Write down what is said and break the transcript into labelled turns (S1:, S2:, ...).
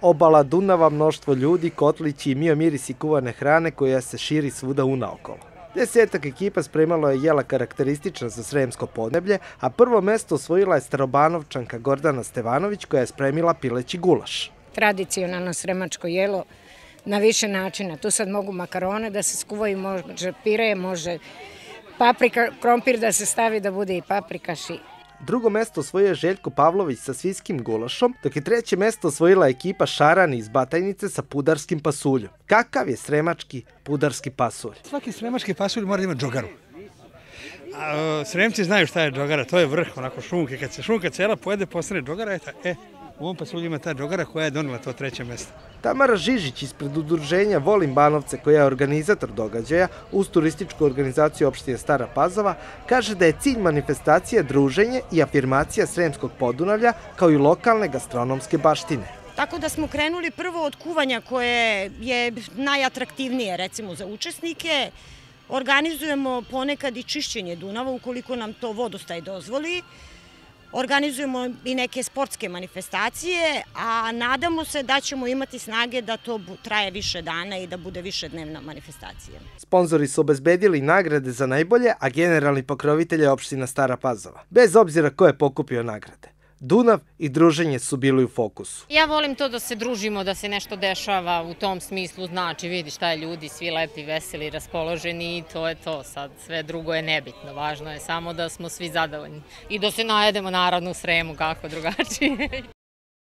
S1: Obala Dunava, mnoštvo ljudi, kotlići i mio mirisi kuvane hrane koja se širi svuda unaokolo. 10 ekipa spremalo je jela karakteristična za sremsko podneblje, a prvo mesto osvojila je Starobanovčanka Gordana Stevanović koja je spremila pileći gulaš.
S2: Tradicionalno sremačko jelo na više načina. Tu sad mogu makarone da se skuvaju, može pire, može paprika, krompir da se stavi da bude i paprikaš.
S1: Drugo mesto osvojio je Željko Pavlović sa svinjskim gulašom, dok je treće mesto osvojila ekipa Šarani iz Batajnice sa pudarskim pasuljom. Kakav je sremački pudarski pasulj?
S3: Svaki sremački pasulj mora da ima džogaru. Sremci znaju šta je džogara, to je vrh, onako šunke. Kad se šunka cela pojede, postane džogara, u ovom pasulju ima ta džogara koja je donela to treće mesto.
S1: Tamara Žižić ispred udruženja Volim Banovce, koja je organizator događaja uz turističku organizaciju opštine Stara Pazova, kaže da je cilj manifestacije druženje i afirmacija Sremskog Podunavlja kao i lokalne gastronomske baštine.
S4: Tako da smo krenuli prvo od kuvanja koje je najatraktivnije recimo za učesnike. Organizujemo ponekad i čišćenje Dunava ukoliko nam to vodostaj dozvoli. Organizujemo i neke sportske manifestacije, a nadamo se da ćemo imati snage da to traje više dana i da bude višednevna manifestacija.
S1: Sponzori su obezbedili nagrade za najbolje, a generalni pokrovitelj je opština Stara Pazova. Bez obzira ko je pokupio nagrade. Dunav i druženje su bili u fokusu.
S5: Ja volim to da se družimo, da se nešto dešava u tom smislu, znači vidi šta je ljudi, svi lepi, veseli, raspoloženi i to je to. Sad sve drugo je nebitno, važno je samo da smo svi zadovoljni i da se najedemo naravno u Sremu, kako drugačije.